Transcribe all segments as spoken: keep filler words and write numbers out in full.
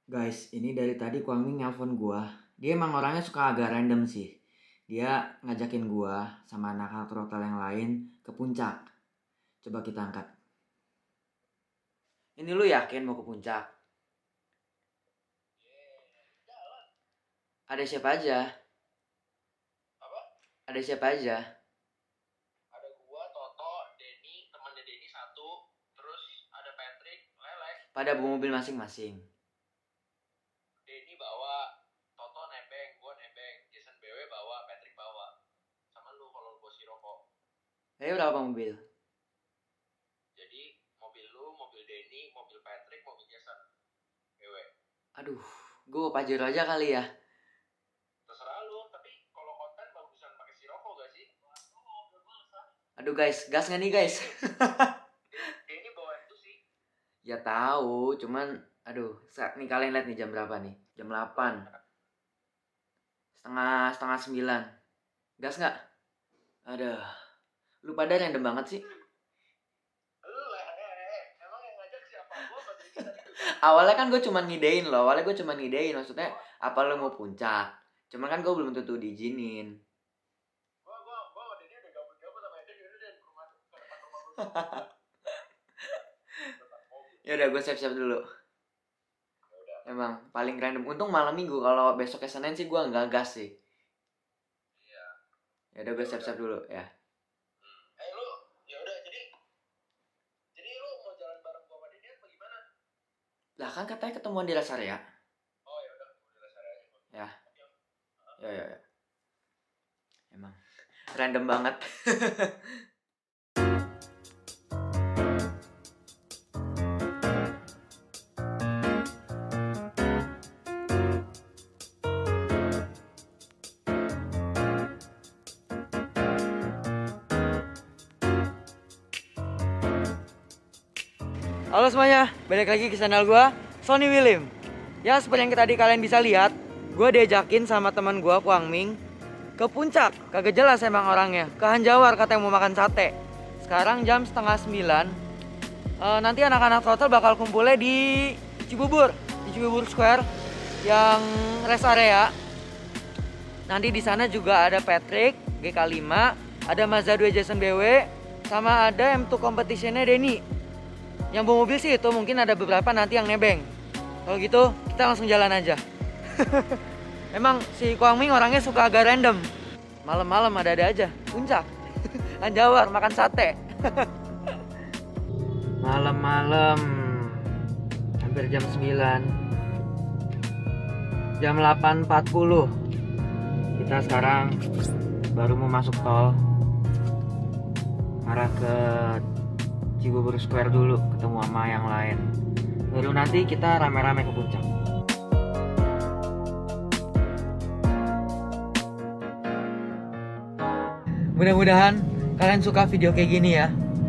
Guys, ini dari tadi Kwang Ming nelpon gua. Dia emang orangnya suka agak random sih. Dia ngajakin gua sama anak-anak Rotel yang lain ke puncak. Coba kita angkat. Ini lu yakin mau ke puncak? Ada siapa aja? Apa? Ada siapa aja? Ada gua, Toto, Denny, temannya Denny satu, terus ada Patrick, Lelek. Pada bawa mobil masing-masing. Denny bawa, Toto nebeng, gua nebeng, Jason B W bawa, Patrick bawa. Sama lu kalau lu bawa si rokok. Eh, berapa mobil? Jadi mobil lu, mobil Denny, mobil Patrick, mobil Jason B W. Aduh, gua Pajero aja kali ya. Terserah lu, tapi kalau konten bagusan pakai si rokok gak sih? Aduh guys, gas nggak nih guys? Denny bawa itu sih. Ya tahu, cuman aduh, saat nih kalian lihat nih jam berapa nih? Jam delapan. Setengah setengah sembilan. Gas nggak? Aduh, lu pada random banget sih. Lu lah, eh, eh, emang yang ngajak siapa? Gua apa dari kita gitu? Awalnya kan gue cuma ngidein loh, awalnya gue cuma ngidein, maksudnya apa lu mau puncak? Cuman kan gue belum tentu diizinin. Gua, gua, gua sama Denny udah gabut-gabut sama Eden, yaudah deh, ke rumah, ke depan rumah gua. Ya udah gue siap-siap dulu. Yaudah. Emang paling random. Untung malam minggu, kalau besoknya Senin sih gue nggak gas sih. Iya. Ya udah gue siap-siap dulu ya. Eh lu, ya udah jadi jadi lu mau jalan bareng gua sama Denny apa gimana? Lah kan katanya ketemuan di rest area. Oh ya udah, udah dasar aja. Ya. Ya ya ya. Emang random banget. Halo semuanya, balik lagi ke channel gue, Sony William. Ya seperti yang tadi kalian bisa lihat, gue diajakin sama teman gue, Kwang Ming, ke puncak. Kagak jelas emang orangnya, ke Hanjawar katanya mau makan sate. Sekarang jam setengah sembilan. e, Nanti anak-anak total bakal kumpulnya di Cibubur, di Cibubur Square yang rest area. Nanti di sana juga ada Patrick, G K lima, ada Mazda dua Jason B W, sama ada M dua competitionnya Denny. Yang bawa mobil sih itu, mungkin ada beberapa nanti yang nebeng. Kalau gitu kita langsung jalan aja. Emang si Kwang Ming orangnya suka agak random. Malam-malam ada-ada aja, puncak. Hanjawar makan sate. Malam-malam hampir jam sembilan. Jam delapan empat puluh. Kita sekarang baru mau masuk tol. Arah ke Cibubur Square dulu, ketemu sama yang lain. Baru nanti kita rame-rame ke puncak. Mudah-mudahan kalian suka video kayak gini ya.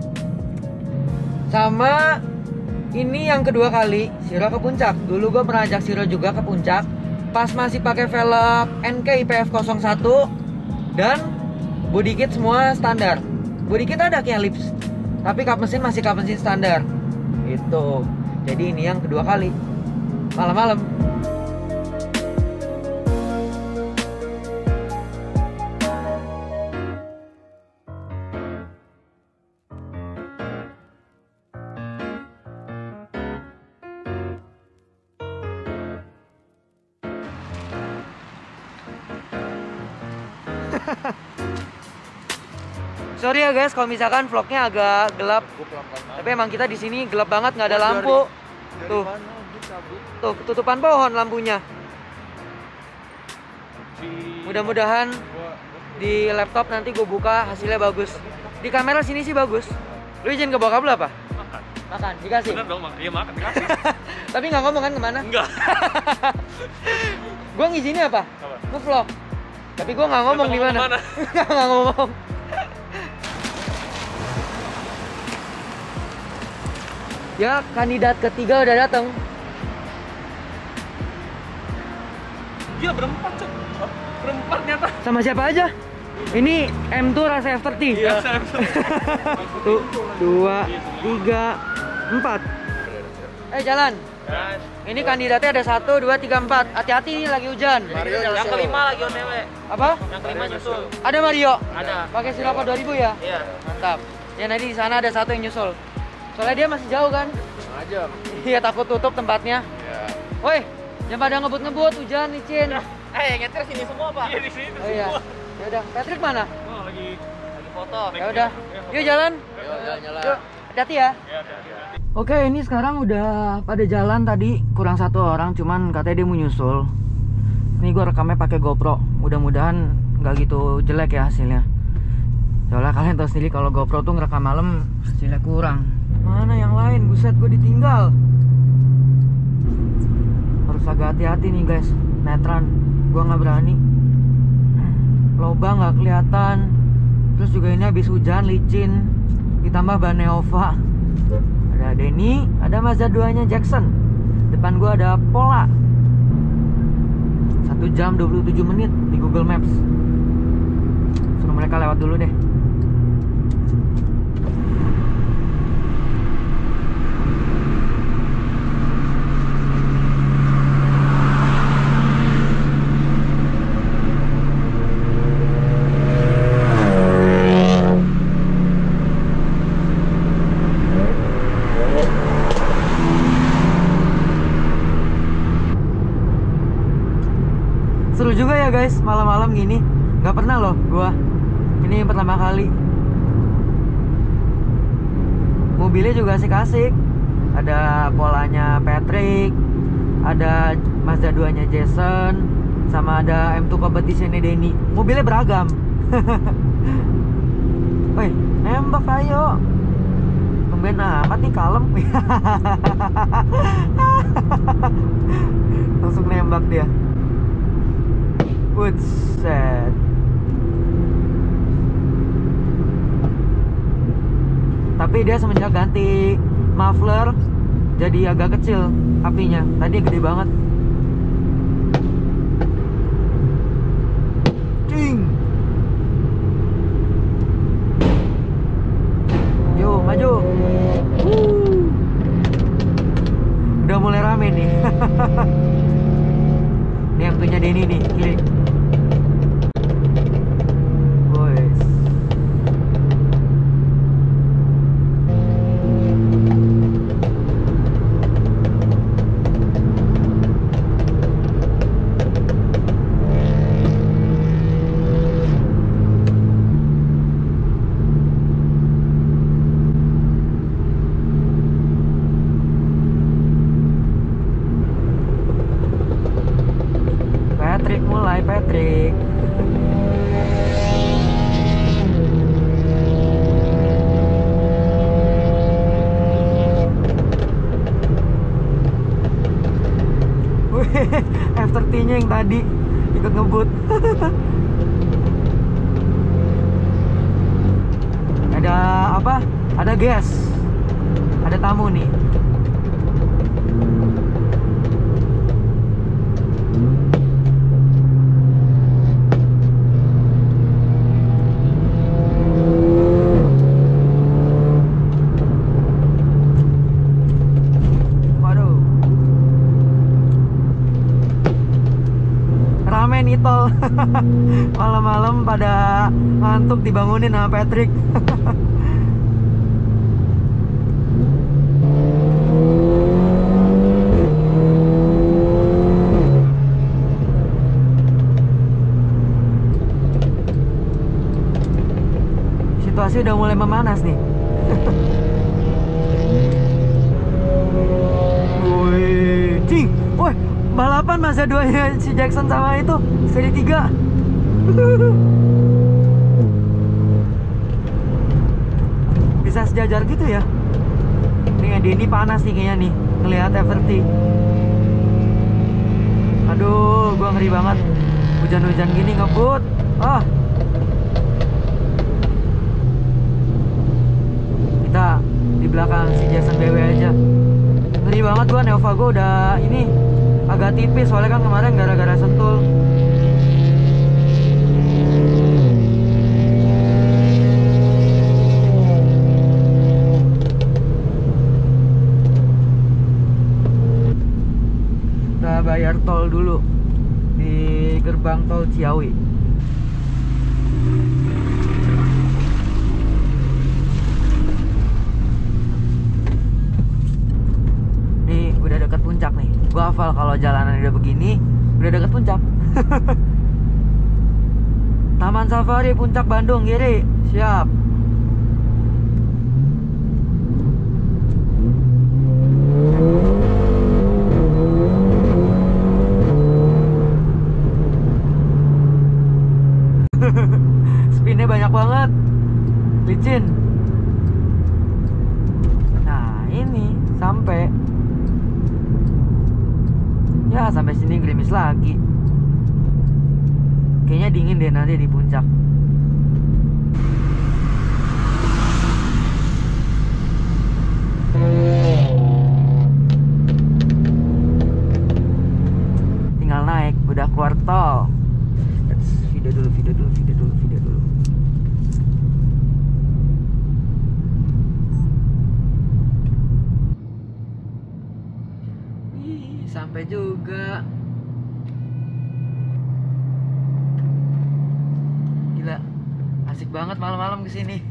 Sama ini yang kedua kali Siro ke puncak. Dulu gue pernah ajak Siro juga ke puncak pas masih pakai velg N K I P F nol satu dan body kit semua standar. Body kit ada kayak lips, tapi kap mesin masih kap mesin standar. Itu. Jadi ini yang kedua kali. Malam-malam. Sorry ya guys, kalau misalkan vlognya agak gelap. Tapi emang kita di sini gelap banget, nggak ada lampu. Tuh, tuh ketutupan pohon lampunya. Mudah-mudahan di laptop nanti gue buka hasilnya bagus. Di kamera sini sih bagus. Lu izin ke bokap lu apa? Makan. Makan, dikasih. Bener dong, iya makan dikasih. Tapi nggak ngomong kan kemana? Enggak. Gue ngizinnya apa? Apa? Nge-vlog. Tapi gue nggak ngomong di mana. Nggak ngomong. Ya, kandidat ketiga udah datang. Iya berempat cok. Berempat ternyata. Sama siapa aja? Ini M dua rasa F tiga puluh. Iya saya. Satu, dua, tiga, empat. Eh jalan. Ini kandidatnya ada satu, dua, tiga, empat. Hati-hati nih lagi hujan. Yang kelima lagi on the way. Apa? Yang kelima nyusul. Ada Mario? Ada. Pakai Silapa dua ribu ya? Iya. Mantap. Ya nanti di sana ada satu yang nyusul. Soalnya dia masih jauh kan? Setengah jam. Iya takut tutup tempatnya. Iya. Woi, jangan pada ngebut-ngebut, hujan licin. Eh, yang nyetir sini semua, Pak. Iya, di sini Oh iya. Ya udah, Patrick mana? Oh, lagi lagi foto. Ya udah. Yuk jalan. Yuk, jalan-jalan. Yuk, hati-hati ya. Oke, ini sekarang udah pada jalan tadi, kurang satu orang, cuman katanya dia mau nyusul. Ini gue rekamnya pakai GoPro. Mudah-mudahan nggak gitu jelek ya hasilnya. Soalnya kalian tahu sendiri kalau GoPro tuh ngerekam malam hasilnya kurang. Mana yang lain? Buset, gue ditinggal. Harus agak hati-hati nih guys. Netran, gue nggak berani. Lobang nggak kelihatan. Terus juga ini habis hujan, licin. Ditambah ban Neova. Ada Denny, ada Mazda dua nya Jackson. Depan gua ada Pola. satu jam dua puluh tujuh menit di Google Maps. Suruh mereka lewat dulu deh. Seru juga ya guys, malam-malam gini. Nggak pernah loh gua. Ini yang pertama kali. Mobilnya juga asik-asik. Ada Polanya Patrick, ada Mazda dua nya Jason, sama ada M dua Competition-nya Denny. Mobilnya beragam. Woi, nembak ayo. Tumben amat nih, kalem. Langsung nembak dia. Buset. Tapi dia semenjak ganti muffler jadi agak kecil apinya. Tadi gede banget. Cing. Yo, maju. Wuh. Udah mulai rame nih. Ini yang punya Denny nih, kiri. Boys. Patrick mulai, Patrick. F tiga puluh nya yang tadi ikut ngebut. Ada apa? Ada gas. Ada tamu nih. Tol. Malam-malam pada ngantuk dibangunin sama Patrick. Situasi udah mulai memanas nih. Wih, cing. Woi, balapan Mazda dua nya si Jackson sama itu seri tiga. Bisa sejajar gitu ya. Nih Denny panas nih kayaknya nih ngelihat F tiga puluh. Aduh, gua ngeri banget. Hujan-hujan gini ngebut. Ah. Kita di belakang si Jason B W aja. Ngeri banget gua, Neova gua udah ini agak tipis soalnya kan kemarin gara-gara sentul. kita bayar tol dulu di gerbang tol Ciawi. Nih udah deket puncak nih. Gua hafal kalau jalanan udah begini udah deket puncak. Taman Safari Puncak Bandung kiri. Siap. Spinnya banyak banget, licin. Nah ini sampai, ya sampai sini gerimis lagi. Kayaknya dingin deh nanti di puncak. Tinggal naik, udah keluar tol. Video dulu, video dulu, video dulu, video dulu. Wih, sampai juga. Gila, asik banget malam-malam kesini.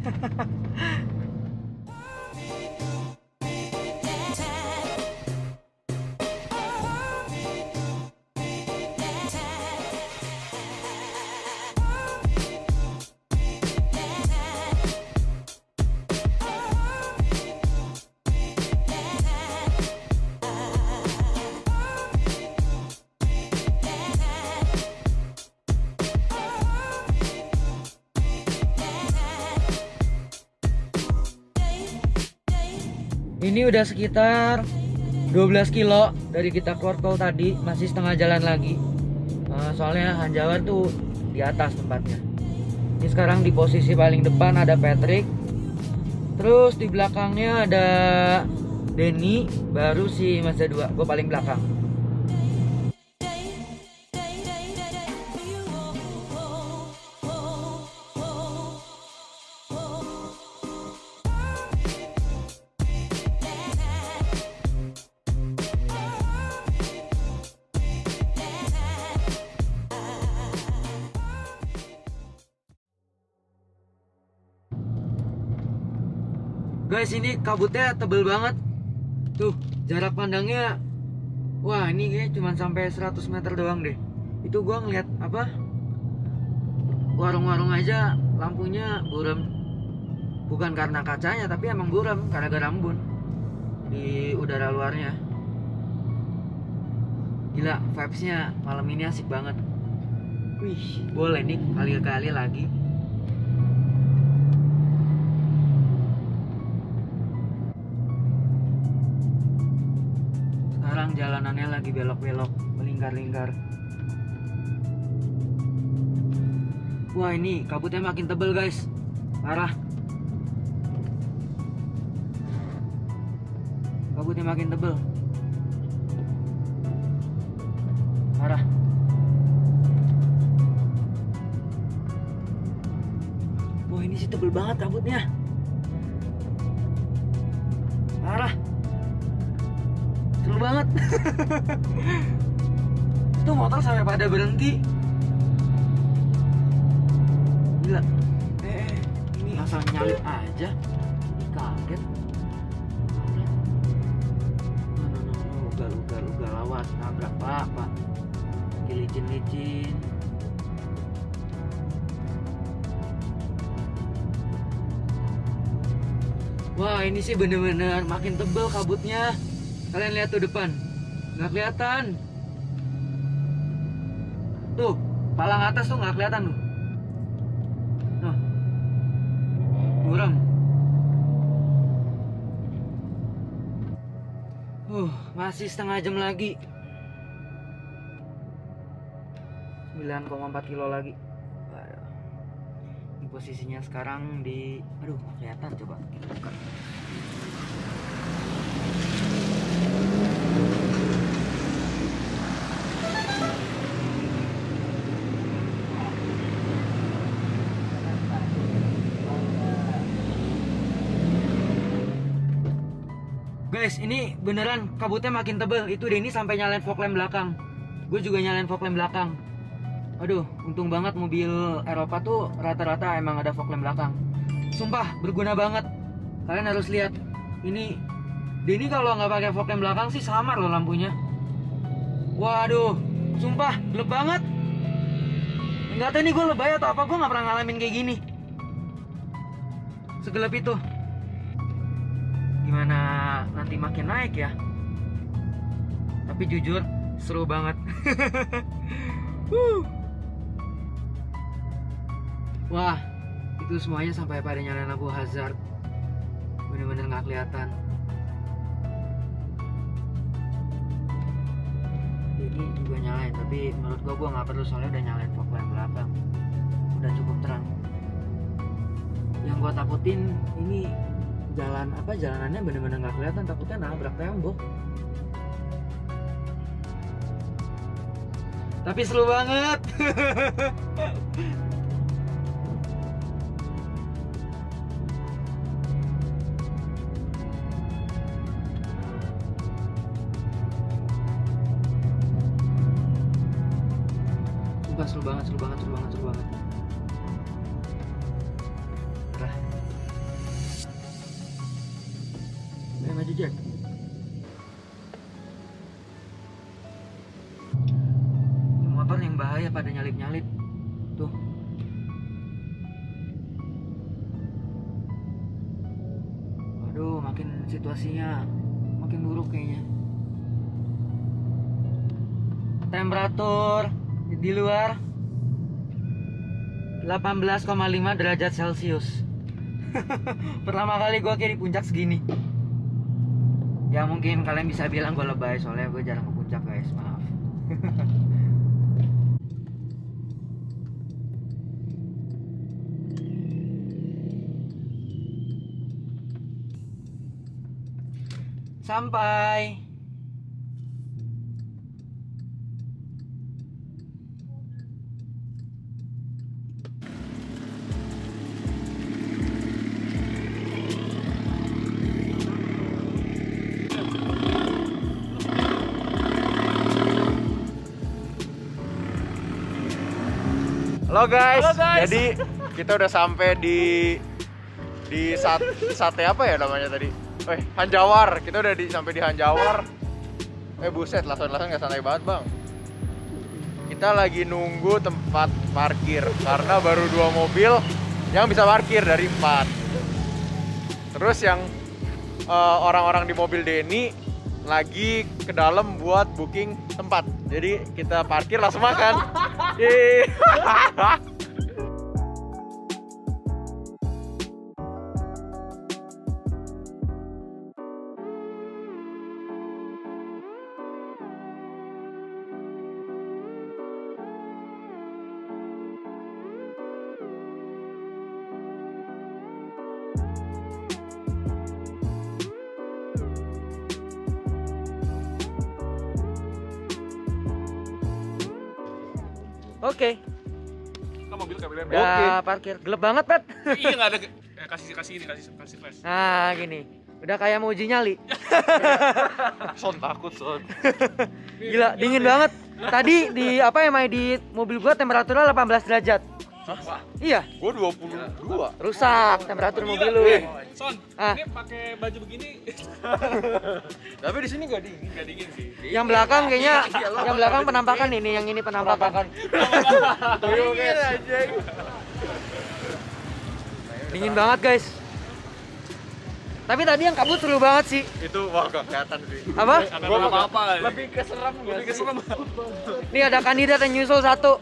Ini udah sekitar dua belas kilo dari kita keluar tol tadi, masih setengah jalan lagi. Uh, soalnya Hanjawar tuh di atas tempatnya. Ini sekarang di posisi paling depan ada Patrick. Terus di belakangnya ada Denny, baru si Mazda dua. Gue paling belakang. Guys, ini kabutnya tebel banget. Tuh, jarak pandangnya. Wah, ini kayaknya cuma sampai seratus meter doang deh. Itu gua ngeliat apa? Warung-warung aja lampunya buram. Bukan karena kacanya, tapi emang buram karena gara embun di udara luarnya. Gila, vibes-nya malam ini asik banget. Wih, boleh nih kali-kali lagi. Sekarang jalanannya lagi belok-belok, melingkar-lingkar. Wah, ini kabutnya makin tebel guys, parah. Kabutnya makin tebel, parah. Wah, ini sih tebel banget kabutnya, parah. Seru banget. Itu motor sampai pada berhenti. Gila. Eh, ini asal nyalip aja. Ini kaget. Mana, mana, ugal, ugal, ugal, awas, nabrak apa? Licin-licin. Wah, ini sih bener-bener makin tebel kabutnya. Kalian lihat tuh depan, nggak kelihatan. Tuh, palang atas tuh nggak kelihatan tuh. Nah, buram. Uh, masih setengah jam lagi. sembilan koma empat kilo lagi. Waduh. Ini posisinya sekarang di, aduh, nggak kelihatan, coba kita buka. Guys, ini beneran kabutnya makin tebel. Itu Denny sampai nyalain fog lamp belakang. Gue juga nyalain fog lamp belakang. Aduh, untung banget mobil Eropa tuh rata-rata emang ada fog lamp belakang. Sumpah, berguna banget. Kalian harus lihat. Ini Denny kalau nggak pakai fog lamp belakang sih samar loh lampunya. Waduh, sumpah gelap banget. Nggak tahu nih gue lebay atau apa, gue nggak pernah ngalamin kayak gini. Segelap itu. Gimana nanti makin naik ya? Tapi jujur seru banget. Wah, itu semuanya sampai pada nyalain lampu hazard. Bener-bener nggak kelihatan. Ini juga nyalain, tapi menurut gua gua nggak perlu soalnya udah nyalain fog lamp belakang. Udah cukup terang. Yang gua takutin ini jalan apa jalanannya bener-bener nggak kelihatan, takutnya nabrak tembok. Tapi seru banget. Sumpah seru banget, seru banget, seru banget, seru banget. Nah. Ayo maju Jack. Ini motor yang bahaya pada nyalip-nyalip. Tuh. Waduh, makin situasinya makin buruk kayaknya. Temperatur di luar delapan belas koma lima derajat Celcius. Pertama kali gue kayak di puncak segini. Ya mungkin kalian bisa bilang gue lebay soalnya gue jarang ke puncak guys, maaf. Sampai. Halo guys. Halo, guys. Jadi kita udah sampai di di sat, sate apa ya namanya tadi? Eh, Hanjawar. Kita udah di sampai di Hanjawar. Eh buset, langsung-langsung nggak santai banget bang. Kita lagi nunggu tempat parkir karena baru dua mobil yang bisa parkir dari empat. Terus yang eh, orang-orang di mobil Denny lagi ke dalam buat booking tempat. Jadi kita parkir langsung makan. Yeay. Oke, Kan mobil kameranya. udah parkir. Gelap banget, Pet. Iya nggak ada. Eh, kasih kasih ini kasih kasih flash. Nah, gini. Udah kayak mau uji nyali. Son takut son. Gila, dingin banget. Tadi di apa ya, Mai, di mobil gua temperaturnya delapan belas derajat. Wah. Iya, Gua dua puluh dua. rusak temperatur mobil lu. Son, Ah. ini pakai baju begini. Tapi di sini gak dingin. Nggak dingin sih. Yang belakang kayaknya, yang belakang penampakan ini, yang ini penampakan. Dingin aja. Dingin banget, guys. Tapi tadi yang kabut seru banget sih. Itu wah gak kelihatan sih. Apa? Gua apa-apa kali. Lebih keserem Lebih keserem. Nih ada kandidat yang nyusul satu.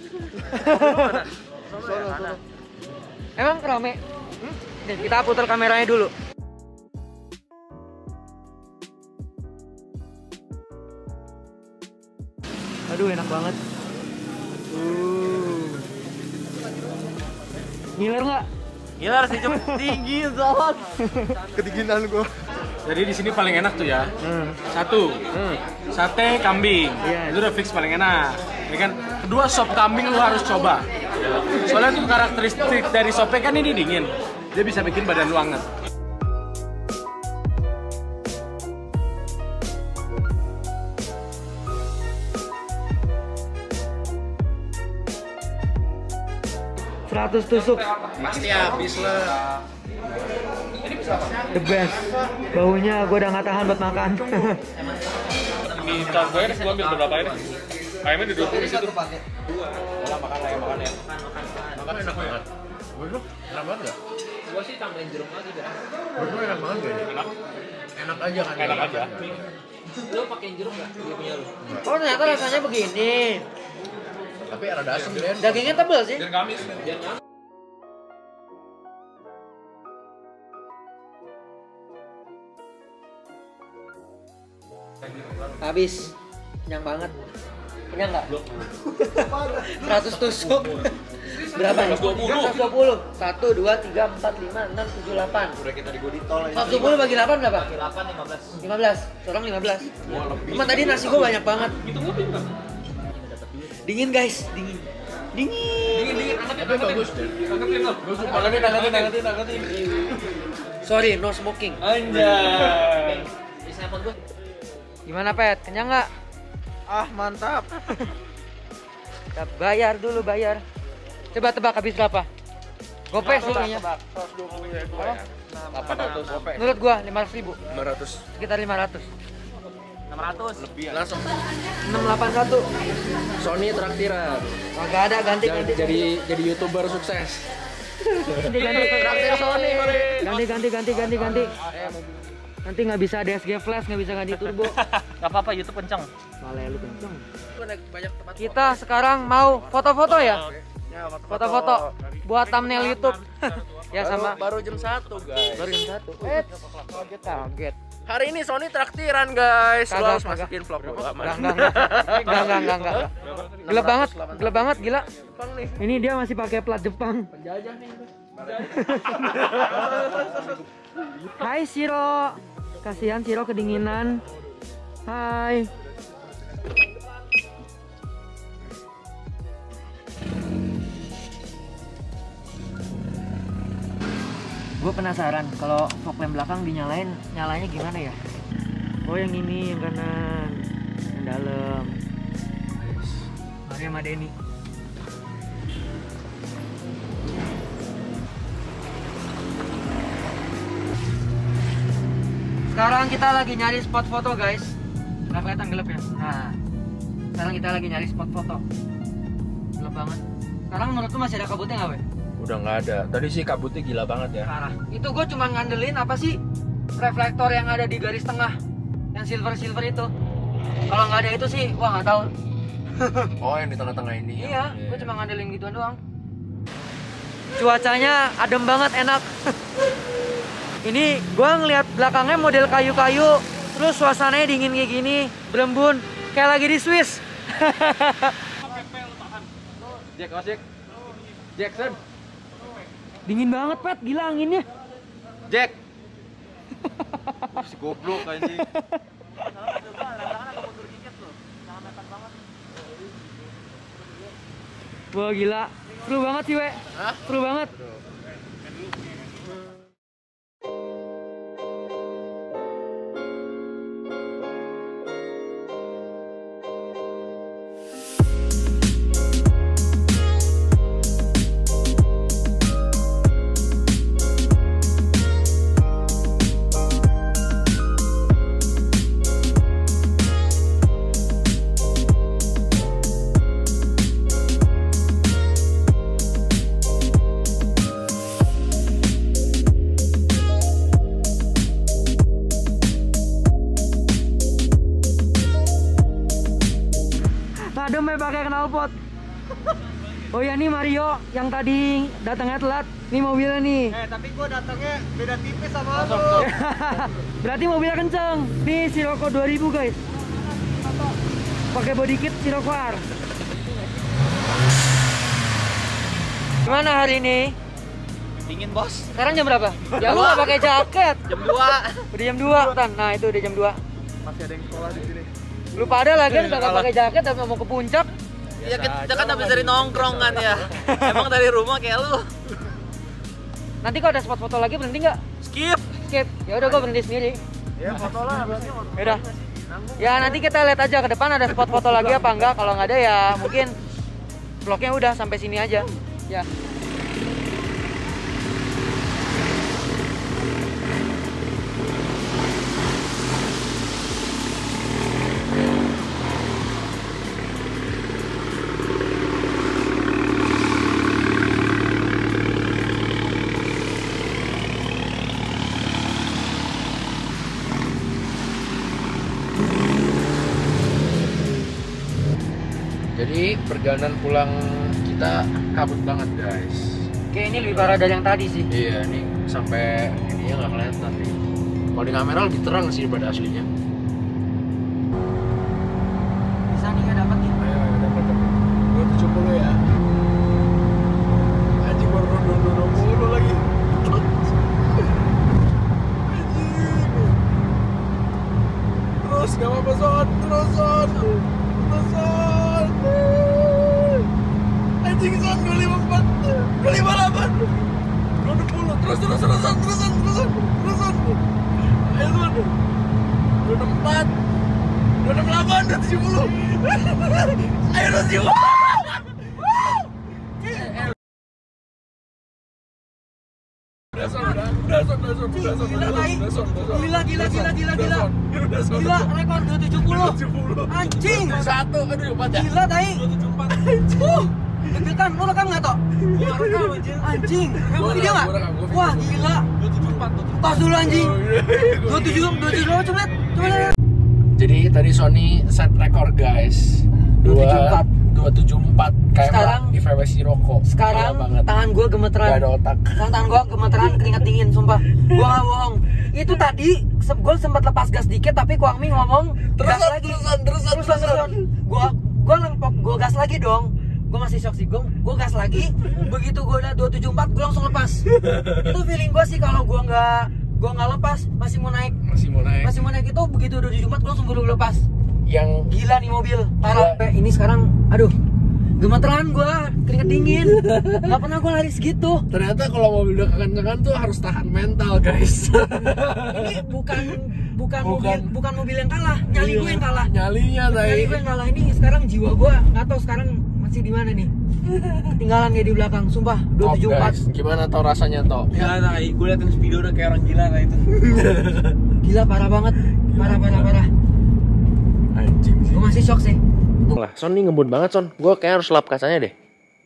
Emang rame? Hmm? Nih, kita putar kameranya dulu. Aduh, enak banget. Uh. Ngiler nggak? Ngiler sih cuma tinggi banget. Kedinginan gua. Jadi di sini paling enak tuh ya. Hmm. Satu, Hmm. sate kambing. Iya. Itu udah fix paling enak. Ya kan? Kedua, sop kambing lu harus coba. Soalnya tuh karakteristik dari sopnya kan ini dingin. Dia bisa bikin badan lu anget. seratus tusuk. Pasti habis lah. The best. Baunya gue udah nggak tahan buat makan. Di gue ini gua ambil berapa ini? Ayamnya di dua puluh di situ. Malah makan lah ya, makan ya. Makan enak banget. Menurut enak banget nggak? Gua sih tambahin jeruk lagi dah. Menurut enak banget gak ini? Enak. Enak aja kan? Enak aja. Lu pakein jeruk enggak? Dia punya lu. Oh ternyata rasanya begini. Tapi rada asam Den. Dagingnya tebal sih. Dan Kamis. Habis. Kenyang banget. Kenyang nggak? seratus tusuk. Berapa nih? seratus dua puluh. seratus dua puluh. satu, dua, tiga, empat, lima, enam, tujuh, delapan. Udah kita di gua di tol aja. seratus dua puluh bagi delapan berapa? delapan lima belas. lima belas. Seorang lima belas. Wah, lebih. Cuma tadi nasi gua banyak banget. Itu ngupin kan? Dingin guys, dingin. Dingin. Dingin dingin angkatin Tapi bagus Den. Angkatin lo. Gua suka. Angkatin, angkatin, angkatin, angkatin. Sorry, no smoking. Anjay. Di snapon gua. Gimana Pet? Kenyang nggak? Ah, mantap. Kita bayar dulu, bayar. Coba tebak habis berapa? Gope sih kayaknya. seratus dua puluh ya gua ya. delapan ratus gope. Menurut gua lima ratus ribu. lima ratus. Sekitar lima ratus. enam ratus. Lebih langsung. enam delapan satu. Sony traktiran. Kagak ada ganti Jadi ganti. jadi, jadi YouTuber sukses. Ganti ganti. Traktir Sony, mari. Ganti ganti ganti ganti ganti. Nanti nggak bisa D S G flash, nggak bisa ganti turbo. Enggak apa-apa, YouTube kenceng. Malah lu kenceng. Kita sekarang mau foto-foto ya? Ya, Foto-foto buat thumbnail YouTube. Ya sama. Baru jam satu guys. Baru jam satu. Eh, kaget kaget. Hari ini Sony traktiran guys. Lu Kagak, harus kagak. masukin vlog gua. Enggak enggak enggak. Enggak enggak enggak enggak. Gelap banget, gelap banget, gila. Ini dia masih pakai plat Jepang. Penjajah nih. Hai Siro. Kasihan Siro kedinginan. Hai. Gue penasaran kalau fog lamp belakang dinyalain, nyalanya gimana ya? Oh yang ini, yang kanan, yang dalam. Mari sama Denny. Sekarang kita lagi nyari spot foto guys. Nggak kelihatan gelap ya? Nah, sekarang kita lagi nyari spot foto. Gelap banget. Sekarang menurut lu masih ada kabutnya nggak, Weh? Udah nggak ada. Tadi sih kabutnya gila banget ya. Parah. Itu gue cuma ngandelin apa sih? Reflektor yang ada di garis tengah, yang silver-silver itu. Kalau nggak ada itu sih, wah nggak tahu. Oh, yang di tengah-tengah ini. Iya, gue cuma ngandelin gituan doang. Cuacanya adem banget, enak. Ini gue ngeliat belakangnya model kayu-kayu, terus suasananya dingin kayak gini, berembun, kayak lagi di Swiss. Jack, Jack. Jackson. Dingin banget, Pet, gila anginnya. Jack. Si goblok anjing. Wah gila, seru banget sih, Wek. Hah? Seru banget. Adem ya pakai knalpot. Oh ya nih Mario yang tadi datangnya telat. Nih mobilnya nih. Eh, tapi gua datangnya beda tipis sama lu. Berarti mobilnya kenceng. Nih Sirocco dua ribu guys. Pakai body kit Sirocco R. Gimana hari ini? Dingin, Bos. Sekarang jam berapa? Ya lu nggak pakai jaket. Jam dua. Udah jam dua, Tan. Nah, itu udah jam dua. Masih ada yang sekolah di sini. Lu pada lagi udah nggak pakai jaket tapi mau ke puncak. Ya kita kan habis dari nongkrong kan ya. Emang dari rumah kayak lu. Nanti kalau ada spot foto lagi berhenti nggak? Skip. Skip. Ya udah gua berhenti sendiri. Ya, foto lah berarti foto. Ya udah. Ya nanti kita lihat aja ke depan ada spot foto lagi apa enggak. Kalau nggak ada ya mungkin vlognya udah sampai sini aja. Ya. Jadi perjalanan pulang kita kabut banget guys. Kayak ini lebih parah dari yang tadi sih. Iya, nih sampai ininya nggak kelihatan nih. Kalau di kamera lebih terang sih daripada aslinya. Bisa nih nggak dapat nih. Ayo, ayo dapat dapat. dua tujuh puluh ya. Anjing baru dua puluh lagi. Terus gak apa-apa Son, terus Son, terus Son. Anjing Son dua lima empat, dua lima delapan, dua puluh, terus terus terus Son, terus Son, terus Son, terus Son. Ayo Son, dua enam empat, dua enam delapan, dua tujuh puluh. Ayo dua tujuh puluh. Udah Son, udah, udah Son, udah Son, udah Son, Gila, Tai. udah Son, udah Son. Gila, gila, gila, gila, gila. Udah Son, Gila, rekor dua tujuh puluh. Anjing. satu, aduh empat ya. Gila, Tai. dua tujuh empat. Uh, deg-degan, lu rekam nggak, Tok? Gua rekam, anjing. Anjing. Rekam Gua video rekam, nggak? gua rekam, gua video. Wah, gila. dua tujuh empat. Tos dulu, anjing. dua tujuh, dua tujuh dua, coba lihat. Coba lihat. Jadi tadi Sony set rekor guys. dua tujuh empat. dua tujuh empat kayak Sekarang- di V W C Roko. Sekarang Gila banget. tangan gua gemeteran. Gak ada otak. Tangan, tangan gua gemeteran, keringat dingin, sumpah. Gua nggak bohong. Itu tadi se- gua sempat lepas gas dikit, tapi Kwang Ming ngomong gas Terusan, lagi. terusan, terusan, Terusan, terusan. terusan. Gua gua lempok, gua gas lagi dong. Gua masih shock sih, gua, gua gas lagi. Begitu gua udah dua tujuh empat, gua langsung lepas. Itu feeling gua sih kalau gua nggak gua nggak lepas, masih mau naik. Masih mau naik. Masih mau naik itu begitu dua tujuh empat, gua langsung buru lepas. Yang Gila nih mobil, parah. Sampai ini sekarang, aduh, gemeteran gua, keringet dingin. Gak pernah gua lari segitu. ternyata kalau mobil udah kekencangan tuh harus tahan mental guys. Ini bukan bukan, Bukan. mobil bukan mobil yang kalah, nyali gue yang kalah. Nyalinya Nyali tadi. gue yang kalah ini sekarang jiwa gua nggak tahu sekarang masih di mana nih. Ketinggalan kayak di belakang, sumpah. dua tujuh empat. Gimana tau rasanya toh? Gila, Tai. Gue liatin video udah kayak orang gila, Tai, itu. Gila parah banget. Parah parah parah. Anjing sih. Gue masih shock sih. Lah, Son nih ngebut banget Son. Gue kayak harus lap kacanya deh.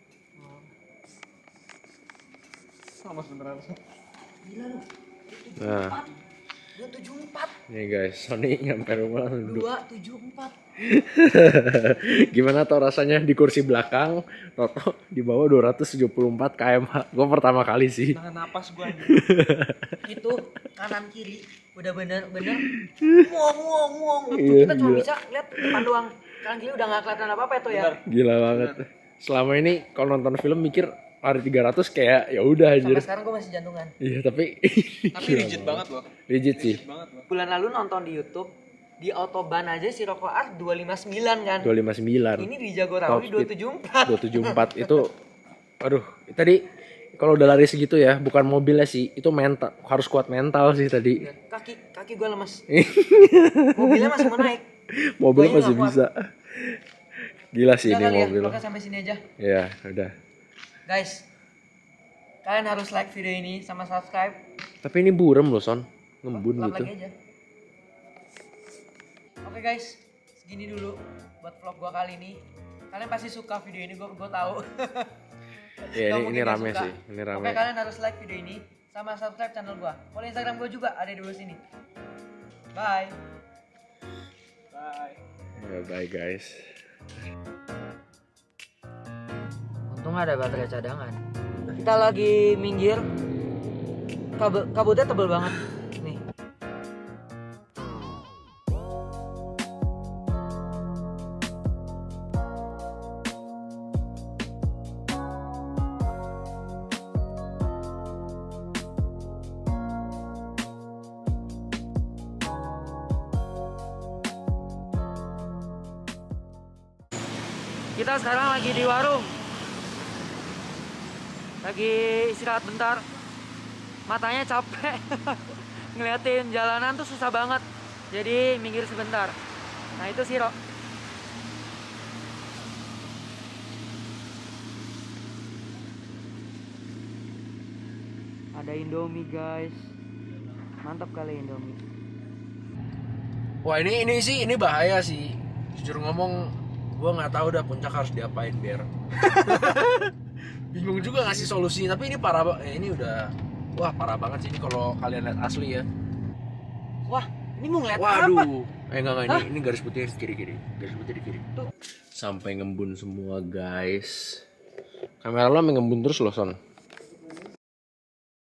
Nah, dua tujuh empat. nih guys, Sony nyampe rumah langsung duduk. dua tujuh empat. Gimana tau rasanya di kursi belakang, Toto di bawah dua ratus tujuh puluh empat kilometer. Gue pertama kali sih. Nahan napas gue. Itu kanan kiri udah bener-bener muong muong muong. Iya, Kita cuma gila. bisa lihat depan doang. Kanan kiri udah nggak kelihatan apa-apa itu ya. Gila banget. Selama ini kalau nonton film mikir lari tiga ratus kayak ya udah Sampai anjir. sekarang gue masih jantungan. Iya, tapi Tapi gila rigid banget loh. Rigid sih. Banget loh. Bulan lalu nonton di YouTube di Autobahn aja si Roko Art dua lima sembilan kan. dua lima sembilan. Ini di Jagorawi dua tujuh empat. dua tujuh empat itu aduh, tadi kalau udah lari segitu ya, bukan mobilnya sih, itu mental, harus kuat mental sih tadi. Kaki kaki gue lemes. Mobilnya masih mau naik. Mobil Guanya masih nggak kuat. bisa. Gila sih Udah ini kali ya, mobil. pokoknya sampai sini aja. Ya, udah. Guys, kalian harus like video ini sama subscribe. Tapi ini burem loh, Son. Ngembun Lap gitu. lagi aja. Oke guys, segini dulu buat vlog gua kali ini. Kalian pasti suka video ini, gua gua tahu. Iya, Gak ini, mungkin ini gak rame suka. sih. Ini rame. Oke, kalian harus like video ini sama subscribe channel gua. Follow Instagram gua juga ada di bawah sini. Bye. Bye. Ya, bye guys. Untung ada baterai cadangan. Kita lagi minggir. Kabut kabutnya tebel banget. Nih. Kita sekarang lagi di warung. Lagi istirahat bentar. Matanya capek. Ngeliatin jalanan tuh susah banget. Jadi minggir sebentar. Nah itu sih, Rok. Ada Indomie, guys. Mantap kali Indomie. Wah, ini ini sih ini bahaya sih. Jujur ngomong, gua nggak tahu dah puncak harus diapain biar. Bingung juga ngasih solusi, tapi ini parah banget. Eh, ini udah wah parah banget sih ini kalau kalian lihat asli ya. Wah, Ini mau ngeliat apa? Waduh. Eh enggak enggak ini ini garis putih di kiri-kiri. Garis putih di kiri. Tuh. Sampai ngembun semua, guys. Kamera lo ngembun terus loh, Son.